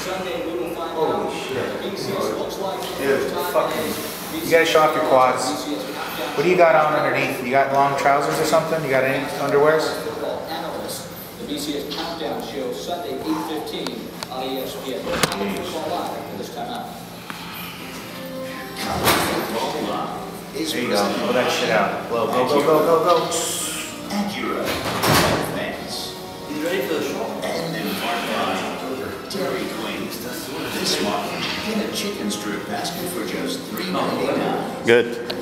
Holy shit. Dude, fucking. You gotta show off your quads. What do you got on underneath? You got long trousers or something? You got any underwears? The BCS countdown show Sunday 8:15 on ESPN. This time out. There you go. Blow that shit out. Blow, go, go, go, go, go. Acura fans. You ready for the show? And then Dairy Queen. This month, get a chicken strip basket for just $3.99. Good.